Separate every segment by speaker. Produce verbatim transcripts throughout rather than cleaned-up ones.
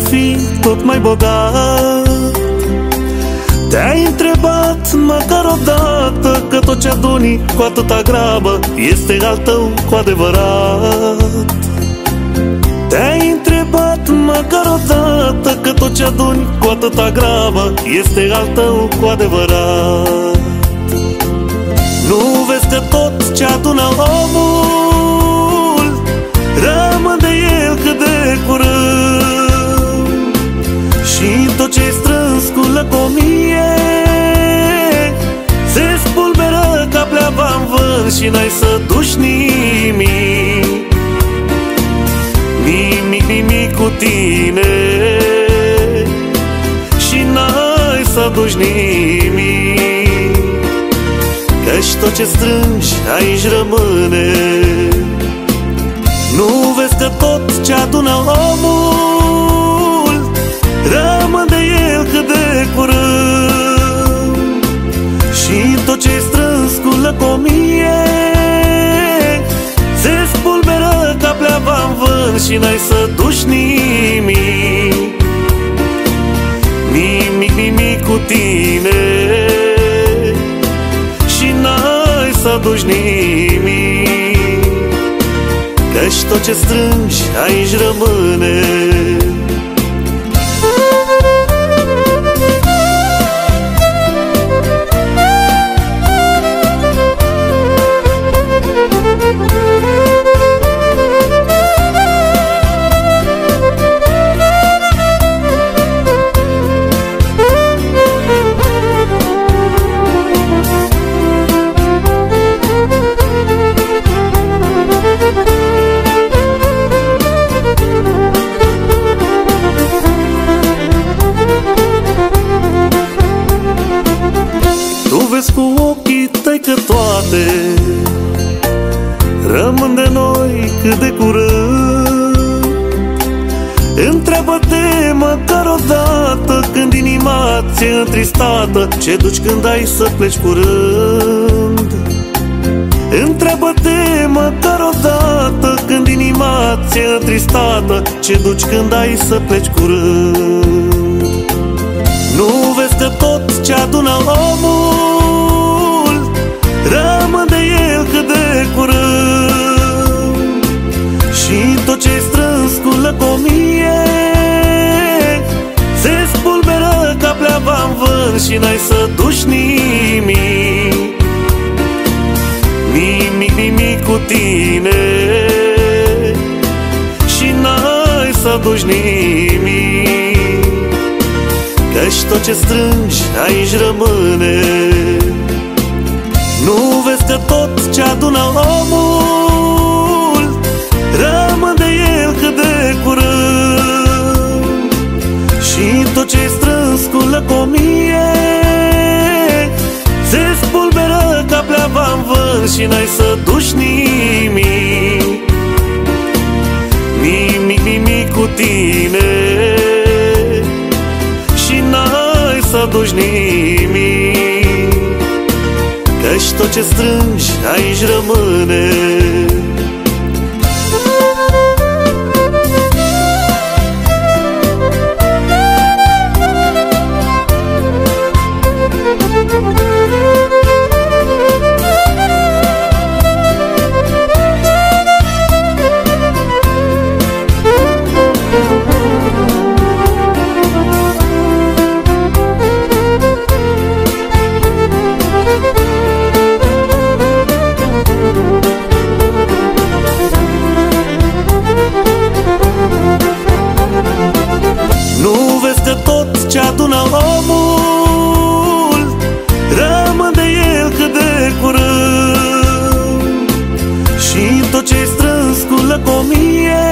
Speaker 1: fi tot mai bogat. Te-ai întrebat măcar odată că tot ce aduni cu atâta grabă este al tău cu adevărat? Te-ai întrebat măcar odată că tot ce aduni cu atâta grabă este al tău cu adevărat? Nu vezi că tot ce adună omul rămân de el cât de curând, și tot ce-i strâns cu lăcomie se spulberă ca pleava în vânt și n-ai să duci nimic, nimic, nimic cu tine, și n-ai să duci nimic, căci tot ce strângi aici rămâne. Nu vezi că tot ce adună omul rămân de el cât de curând, și tot ce-i strâns cu lăcomie se spulberă ca pleava în vânt și n-ai să duci nimic, nimic, nimic cu tine, și n-ai să duci nimic, căci tot ce strângi aici rămâne. Vezi cu ochii tăi că toate rămân de noi cât de curând. Întreabă-te măcar odată când inima ți-e întristată, ce duci când ai să pleci curând. Întreabă-te măcar odată când inima ți-e întristată, ce duci când ai să pleci curând. Nu vezi că tot ce adună omul rămân de el cât de curând, și tot ce-i strâns cu lăcomie se spulberă ca pleava în vânt și n-ai să duci nimic, nimic, nimic cu tine, și n-ai să duci nimic, căci tot ce strângi aici rămâne. Nu vezi că tot ce adună omul rămân de el cât de curând, și tot ce-i strâns cu lăcomie se spulberă ca pleava în vânt și n-ai să duci nimic, nimic, nimic cu tine, și n-ai să duci nimic, căci tot ce strângi aici rămâne. Ce adună omul rămân de el cât de curând, și tot ce-i strâns cu lăcomie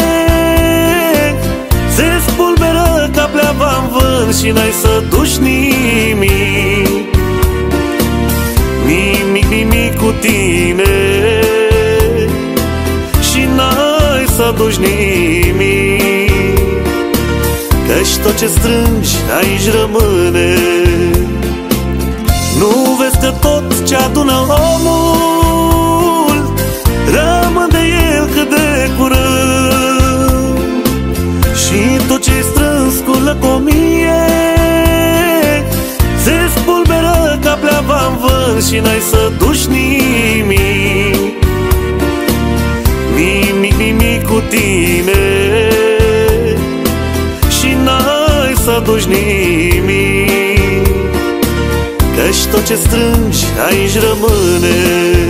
Speaker 1: se spulberă ca pleava în vânt și n-ai să duci nimic, nimic, nimic cu tine, și n-ai să duci nimic, căci tot ce strângi aici rămâne. Nu vezi că tot ce adună omul rămân de el cât de curând, și tot ce-i strâns sculă cu o mie, se spulberă ca pleava în vânt și n-ai să duci nimic, nimic, nimic cu tine, și n-ai să duci nimic, căci tot ce strângi aici rămâne.